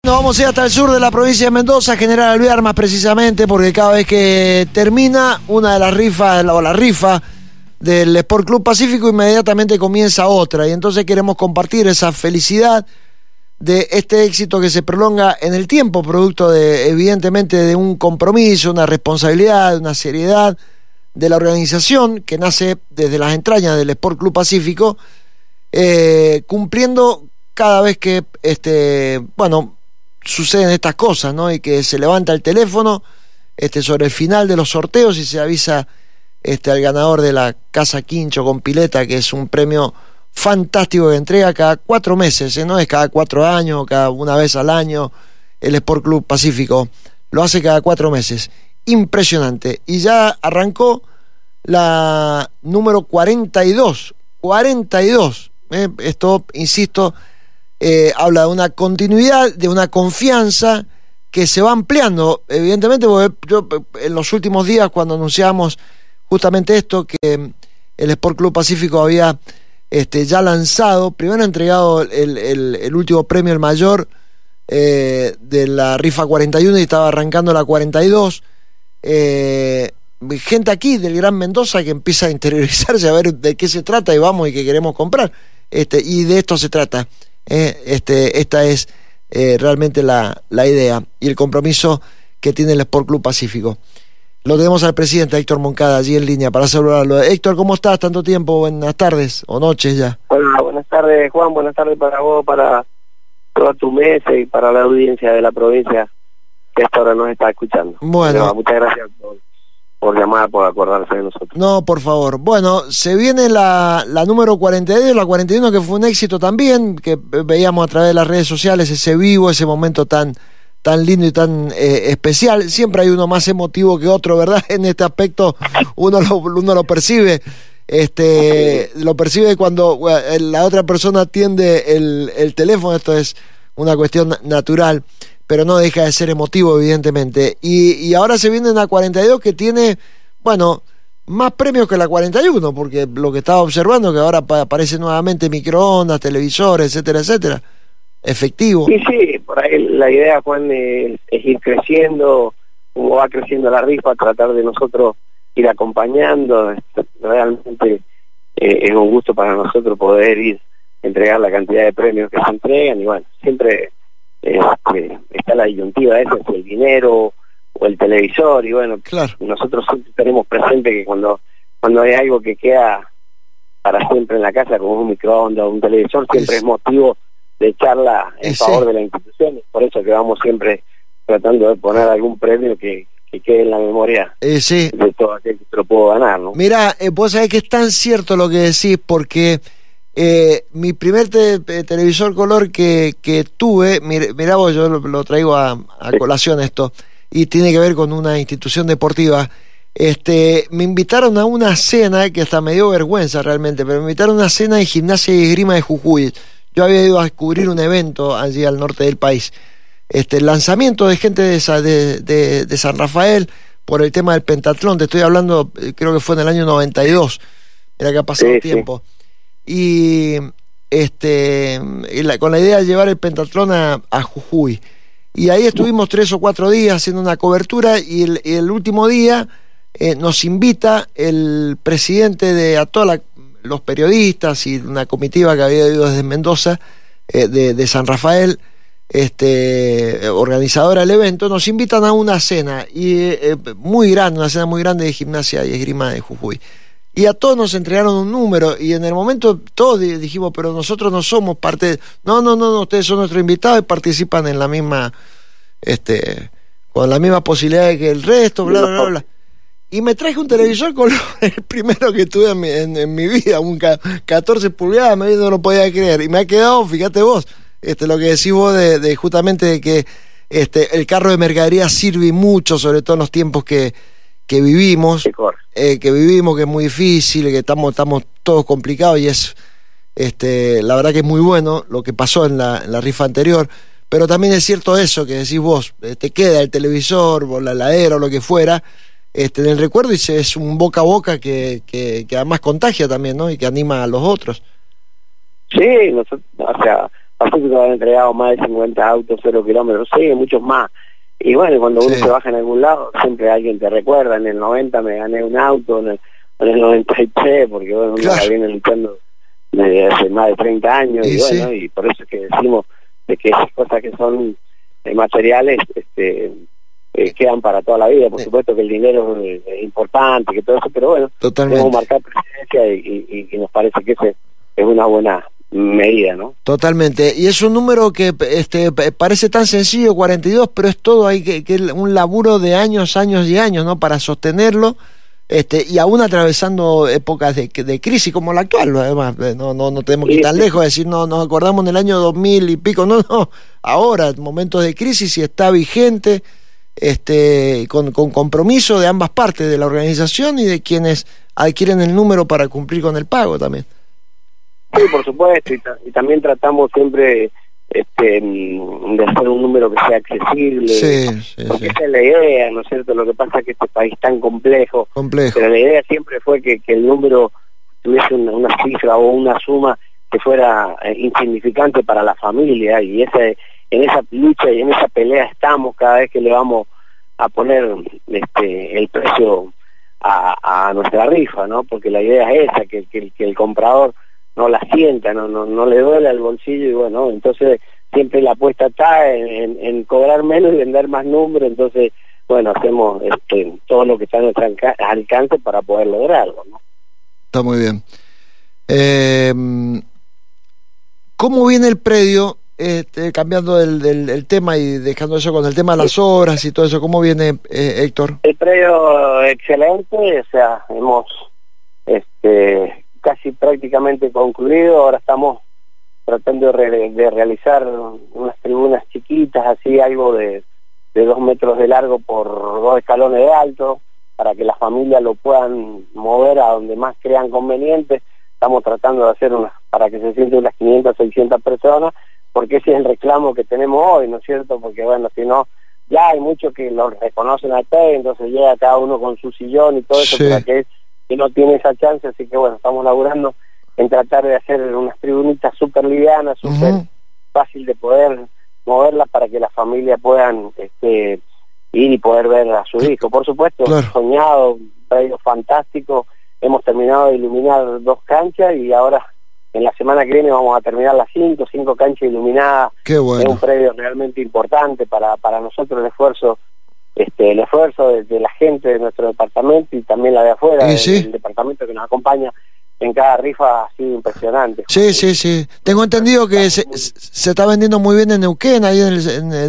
Nos vamos a ir hasta el sur de la provincia de Mendoza, General Alvear más precisamente, porque cada vez que termina una de las rifas, o la rifa del Sport Club Pacífico, inmediatamente comienza otra. Y entonces queremos compartir esa felicidad de este éxito que se prolonga en el tiempo, producto de, evidentemente, de un compromiso, una responsabilidad, una seriedad de la organización que nace desde las entrañas del Sport Club Pacífico, cumpliendo cada vez que suceden estas cosas, ¿no? Y que se levanta el teléfono sobre el final de los sorteos y se avisa al ganador de la Casa Quincho con pileta, que es un premio fantástico que entrega cada 4 meses, no es cada 4 años, cada una vez al año. El Sport Club Pacífico lo hace cada 4 meses. Impresionante. Y ya arrancó la número 42. Esto, insisto, habla de una continuidad, de una confianza que se va ampliando, evidentemente, porque yo en los últimos días, cuando anunciamos justamente esto, que el Sport Club Pacífico había ya lanzado, primero entregado el último premio, el mayor, de la rifa 41, y estaba arrancando la 42, gente aquí del Gran Mendoza que empieza a interiorizarse, a ver de qué se trata, y vamos, y qué queremos comprar, y de esto se trata. Esta es realmente la idea y el compromiso que tiene el Sport Club Pacífico. Lo tenemos al presidente Héctor Moncada allí en línea para saludarlo. Héctor, ¿cómo estás? Tanto tiempo, buenas tardes o noches ya. Hola, buenas tardes, Juan, buenas tardes para vos, para toda tu mesa y para la audiencia de la provincia que hasta ahora nos está escuchando. Bueno, muchas gracias por llamar, por acordarse de nosotros. No, por favor. Bueno, se viene la número 42, la 41, que fue un éxito también, que veíamos a través de las redes sociales, ese vivo, ese momento tan lindo y tan especial. Siempre hay uno más emotivo que otro, ¿verdad? En este aspecto uno lo percibe. Lo percibe cuando la otra persona atiende el teléfono. Esto es una cuestión natural, pero no deja de ser emotivo, evidentemente. Y ahora se viene una 42 que tiene, más premios que la 41, porque lo que estaba observando, que ahora aparecen nuevamente microondas, televisores, etcétera, etcétera. Efectivo. Sí, por ahí la idea, Juan, es ir creciendo, como va creciendo la rifa, tratar de nosotros ir acompañando. Realmente es un gusto para nosotros poder ir a entregar la cantidad de premios que se entregan, y bueno, siempre está la disyuntiva esa, es el dinero o el televisor, y bueno, claro, nosotros siempre tenemos presente que cuando hay algo que queda para siempre en la casa, como un microondas o un televisor, siempre es motivo de echarla en favor de la institución. Por eso que vamos siempre tratando de poner algún premio que quede en la memoria de todo aquel que se lo puedo ganar, ¿no? Mira, vos sabés que es tan cierto lo que decís, porque mi primer televisor color que tuve, mirá vos, yo lo traigo a colación esto, y tiene que ver con una institución deportiva. Me invitaron a una cena, que hasta me dio vergüenza realmente, pero me invitaron a una cena de Gimnasia y Esgrima de Jujuy. Yo había ido a cubrir un evento allí al norte del país. El lanzamiento de gente de San Rafael por el tema del pentatlón, te estoy hablando, creo que fue en el año 92, era que ha pasado tiempo. Y con la idea de llevar el pentatlón a Jujuy. Y ahí estuvimos 3 o 4 días haciendo una cobertura, y el último día nos invita el presidente a todos los periodistas y una comitiva que había ido desde Mendoza, de San Rafael, organizadora del evento, nos invitan a una cena muy grande, una cena muy grande de Gimnasia y Esgrima de Jujuy. Y a todos nos entregaron un número, y en el momento todos dijimos, pero nosotros no somos parte No, ustedes son nuestros invitados y participan en la misma, con la misma posibilidad que el resto, bla, bla, bla, bla. Y me traje un televisor color, el primero que tuve en mi vida, un 14 pulgadas, no lo podía creer. Y me ha quedado, fíjate vos, lo que decís vos de justamente de que el carro de mercadería sirve mucho, sobre todo en los tiempos que vivimos, que es muy difícil, que estamos todos complicados, y es la verdad que es muy bueno lo que pasó en la rifa anterior. Pero también es cierto eso que decís vos, te queda el televisor o la heladera o lo que fuera en el recuerdo, y es un boca a boca que además contagia también, ¿no? Y que anima a los otros. Sí, nosotros, Pacífico han entregado más de 50 autos 0 kilómetros, sí, muchos más. Y bueno, cuando uno se baja en algún lado, siempre alguien te recuerda. En el 90 me gané un auto, en el 93, porque bueno, uno la viene luchando desde hace más de 30 años, y bueno, y por eso es que decimos de que esas cosas que son materiales quedan para toda la vida. Por supuesto que el dinero es importante, que todo eso, pero bueno, debemos marcar presencia y nos parece que ese es una buena medida, ¿no? Totalmente. Y es un número que parece tan sencillo, 42, pero es todo, hay que un laburo de años y años, ¿no? Para sostenerlo, y aún atravesando épocas de crisis como la actual, además, no tenemos que ir tan lejos, decir, no nos acordamos en el año 2000 y pico, no, ahora, momentos de crisis, y está vigente, con compromiso de ambas partes, de la organización y de quienes adquieren el número para cumplir con el pago también. Sí, por supuesto, y también tratamos siempre de hacer un número que sea accesible, porque esa es la idea, ¿no es cierto? Lo que pasa es que este país es tan complejo, pero la idea siempre fue que el número tuviese una cifra o una suma que fuera insignificante para la familia, y en esa lucha y en esa pelea estamos cada vez que le vamos a poner el precio a nuestra rifa, ¿no? Porque la idea es esa, que el comprador no la sienta, no le duele al bolsillo, y bueno, entonces siempre la apuesta está en cobrar menos y vender más números. Entonces bueno, hacemos todo lo que está a nuestro alcance para poder lograrlo, ¿no? Está muy bien. ¿Cómo viene el predio? Cambiando el tema y dejando eso con el tema de las obras y todo eso, ¿cómo viene, Héctor? El predio excelente, o sea, hemos casi prácticamente concluido. Ahora estamos tratando de realizar unas tribunas chiquitas, así algo de 2 metros de largo por 2 escalones de alto, para que las familias lo puedan mover a donde más crean conveniente. Estamos tratando de hacer para que se sienten unas 500, 600 personas, porque ese es el reclamo que tenemos hoy, ¿no es cierto? Porque bueno, si no, ya hay muchos que lo reconocen a ustedes, entonces llega cada uno con su sillón y todo eso, para aquel que no tiene esa chance. Así que bueno, estamos laburando en tratar de hacer unas tribunitas súper livianas, súper fácil de poder moverlas, para que las familias puedan ir y poder ver a su hijo. Por supuesto, soñado, un predio fantástico. Hemos terminado de iluminar 2 canchas, y ahora en la semana que viene vamos a terminar las 5 canchas iluminadas. Qué bueno. Es un predio realmente importante para nosotros. El esfuerzo de la gente de nuestro departamento, y también la de afuera, del departamento que nos acompaña en cada rifa, ha sido impresionante. Sí. Tengo entendido que se está vendiendo muy bien en Neuquén, ahí en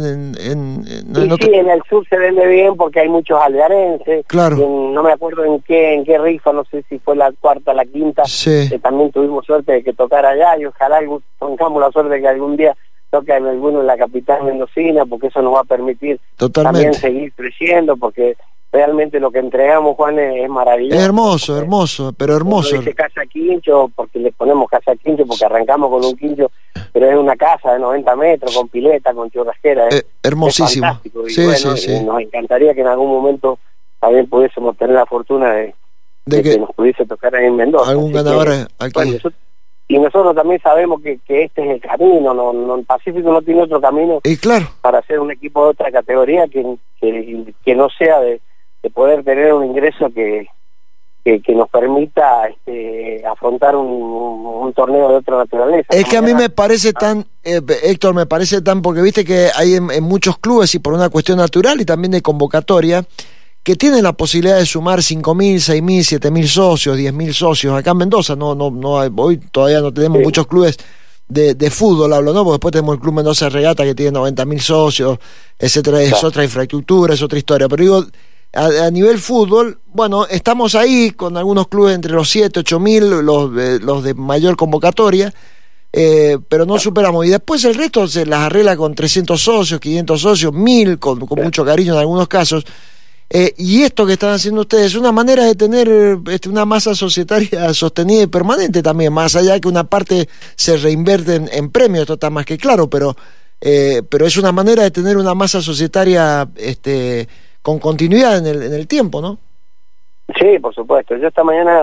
el sur se vende bien porque hay muchos alvearenses. Claro. No me acuerdo en qué rifa, no sé si fue la 4ª, la 5ª, también tuvimos suerte de que tocara allá, y ojalá tengamos la suerte de que algún día toque alguno en la capital mendocina, porque eso nos va a permitir también seguir creciendo, porque realmente lo que entregamos, Juan, es maravilloso. Es hermoso, pero hermoso. Dice casa quincho, porque le ponemos casa quincho, porque arrancamos con un quincho, pero es una casa de 90 metros, con pileta, con churrasquera. Hermosísimo. Es fantástico. Y nos encantaría que en algún momento también pudiésemos tener la fortuna de que nos pudiese tocar ahí en Mendoza. Algún ganador aquí. Bueno, y nosotros también sabemos que este es el camino, el Pacífico no tiene otro camino para ser un equipo de otra categoría que no sea de poder tener un ingreso que nos permita afrontar un torneo de otra naturaleza. Es que a mí me parece tan, Héctor, porque viste que hay en muchos clubes, y por una cuestión natural y también de convocatoria, que tienen la posibilidad de sumar 5.000, 6.000, 7.000 socios, 10.000 socios. Acá en Mendoza hoy todavía no tenemos muchos clubes de fútbol, hablo, ¿no? Porque después tenemos el Club Mendoza Regata, que tiene 90.000 socios, etcétera. Es otra infraestructura, es otra historia. Pero digo, a nivel fútbol, bueno, estamos ahí con algunos clubes entre los 7, 8.000, los de mayor convocatoria, pero no superamos. Y después el resto se las arregla con 300 socios, 500 socios, 1.000, con mucho cariño en algunos casos. Y esto que están haciendo ustedes es una manera de tener una masa societaria sostenida y permanente también, más allá de que una parte se reinvierte en premios, esto está más que claro, pero es una manera de tener una masa societaria con continuidad en el tiempo, ¿no? Sí, por supuesto. Yo esta mañana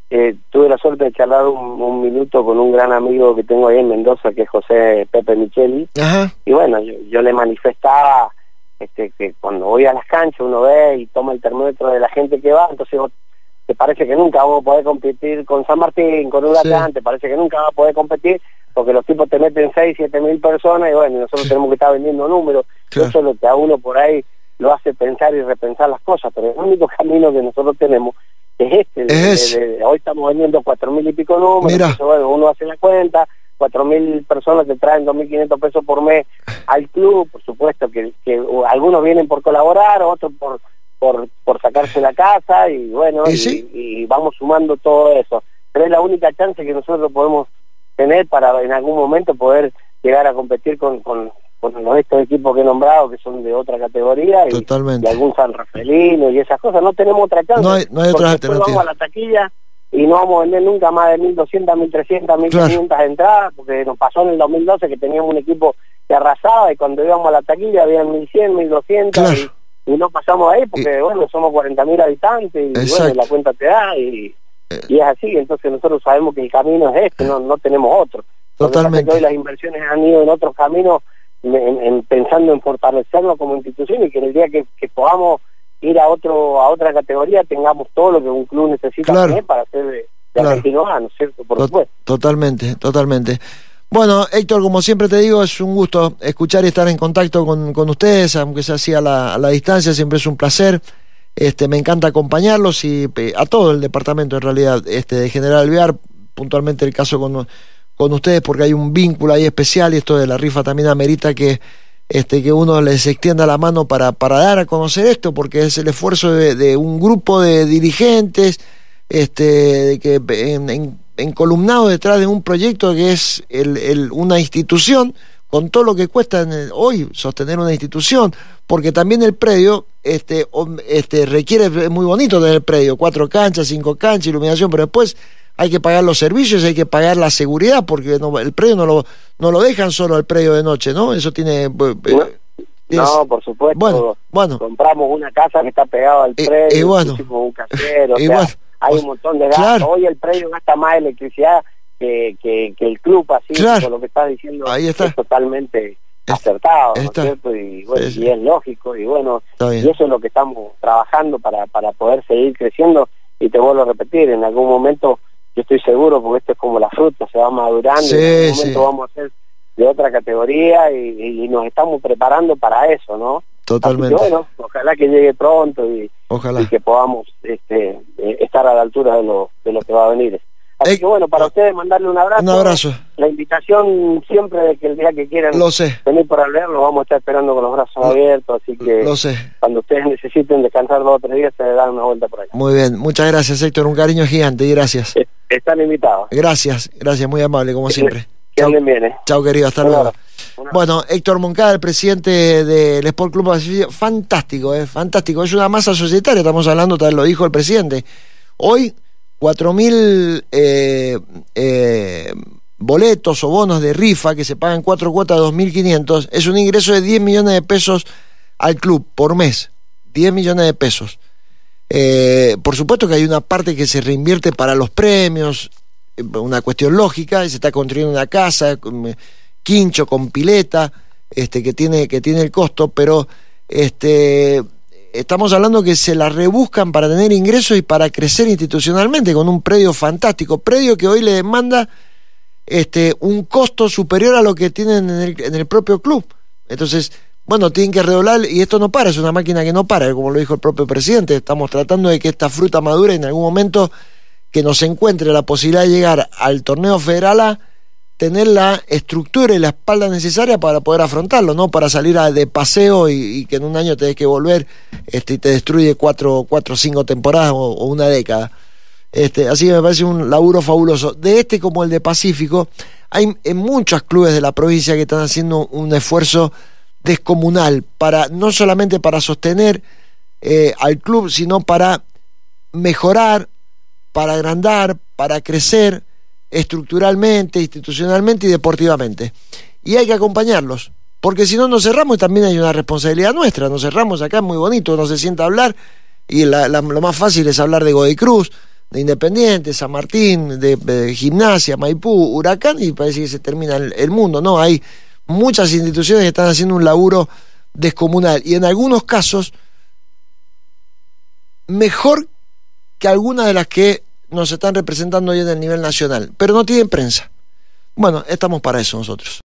tuve la suerte de charlar un minuto con un gran amigo que tengo ahí en Mendoza, que es José Pepe Micheli. Ajá. Y bueno, yo le manifestaba que cuando voy a las canchas uno ve y toma el termómetro de la gente que va, entonces te parece que nunca vamos a poder competir con San Martín, con Huracán, sí. Te parece que nunca vas a poder competir porque los tipos te meten 6, 7 mil personas y bueno, nosotros tenemos que estar vendiendo números. Claro. Eso es lo que a uno por ahí lo hace pensar y repensar las cosas, pero el único camino que nosotros tenemos es hoy estamos vendiendo 4.000 y pico números, entonces, bueno, uno hace la cuenta, 4.000 personas te traen 2.500 pesos por mes al club, por supuesto que algunos vienen por colaborar, otros por sacarse la casa y bueno, y vamos sumando todo eso, pero es la única chance que nosotros podemos tener para en algún momento poder llegar a competir con estos equipos que he nombrado, que son de otra categoría, y algún San Rafaelino y esas cosas. No tenemos otra chance. No hay otra alternativa. Vamos a la taquilla y no vamos a vender nunca más de 1.200, 1.300, 1.500 entradas, porque nos pasó en el 2012 que teníamos un equipo que arrasaba y cuando íbamos a la taquilla habían 1.100, 1.200 y no pasamos ahí porque, bueno, somos 40.000 habitantes y bueno, la cuenta te da y es así. Entonces nosotros sabemos que el camino es este, no tenemos otro. Totalmente. Hoy las inversiones han ido en otros caminos pensando en fortalecerlo como institución y que en el día que podamos ir a otra categoría tengamos todo lo que un club necesita tener para ser de Argentino A, ¿no es cierto? Por supuesto. Totalmente. Bueno, Héctor, como siempre te digo, es un gusto escuchar y estar en contacto con ustedes, aunque sea así a la distancia, siempre es un placer. Me encanta acompañarlos y a todo el departamento en realidad, de General Alvear, puntualmente el caso con ustedes, porque hay un vínculo ahí especial y esto de la rifa también amerita que uno les extienda la mano para dar a conocer esto, porque es el esfuerzo de un grupo de dirigentes que encolumnado detrás de un proyecto que es una institución, con todo lo que cuesta hoy sostener una institución, porque también el predio requiere, es muy bonito tener el predio, 4 canchas, 5 canchas, iluminación, pero después hay que pagar los servicios, hay que pagar la seguridad, porque el predio no lo dejan solo al predio de noche, ¿no? Eso tiene... No, por supuesto. Bueno. Compramos una casa que está pegada al predio, hicimos un casero, hay un montón de gastos. Claro. Hoy el predio gasta más electricidad que el club, así, por lo que estás diciendo, es totalmente acertado, ¿no es cierto? Y bueno, y es lógico, y bueno, y eso es lo que estamos trabajando para poder seguir creciendo, y te vuelvo a repetir, en algún momento... Yo estoy seguro, porque esto es como la fruta, se va madurando, en algún momento vamos a ser de otra categoría y nos estamos preparando para eso, ¿no? Totalmente. Así que, bueno, ojalá que llegue pronto y que podamos estar a la altura de lo que va a venir. Así que bueno, para ustedes mandarle un abrazo. Un abrazo. La invitación siempre de que el día que quieran venir por Alvear, los vamos a estar esperando con los brazos abiertos, así que cuando ustedes necesiten descansar 2 o 3 días se dan una vuelta por ahí. Muy bien, muchas gracias, Héctor, un cariño gigante y gracias. Están invitados. Gracias, muy amable como siempre. Que anden bien, Chau, querido, hasta luego. Bueno, Héctor Moncada, el presidente del Sport Club Pacificio, fantástico, fantástico, es una masa societaria, estamos hablando, tal lo dijo el presidente. Hoy 4.000 boletos o bonos de rifa que se pagan 4 cuotas de 2.500, es un ingreso de 10 millones de pesos al club por mes, 10 millones de pesos. Por supuesto que hay una parte que se reinvierte para los premios, una cuestión lógica, y se está construyendo una casa, quincho, con pileta, que tiene el costo, pero estamos hablando que se la rebuscan para tener ingresos y para crecer institucionalmente con un predio fantástico, predio que hoy le demanda un costo superior a lo que tienen en el propio club. Entonces, bueno, tienen que redoblar, y esto no para, es una máquina que no para, como lo dijo el propio presidente. Estamos tratando de que esta fruta madure en algún momento, que nos encuentre la posibilidad de llegar al torneo federal A, tener la estructura y la espalda necesaria para poder afrontarlo, no para salir de paseo y que en un año tenés que volver y te destruye 4 o 5 temporadas o una década. Así que me parece un laburo fabuloso. De como el de Pacífico, hay en muchos clubes de la provincia que están haciendo un esfuerzo descomunal, no solamente para sostener al club, sino para mejorar, para agrandar, para crecer estructuralmente, institucionalmente y deportivamente. Y hay que acompañarlos, porque si no nos cerramos, y también hay una responsabilidad nuestra, nos cerramos acá, es muy bonito, uno se sienta a hablar, y lo más fácil es hablar de Godoy Cruz, de Independiente, San Martín, de Gimnasia, Maipú, Huracán, y parece que se termina el mundo. No, hay muchas instituciones que están haciendo un laburo descomunal, y en algunos casos mejor que algunas de las que nos están representando hoy en el nivel nacional, pero no tienen prensa. Bueno, estamos para eso nosotros.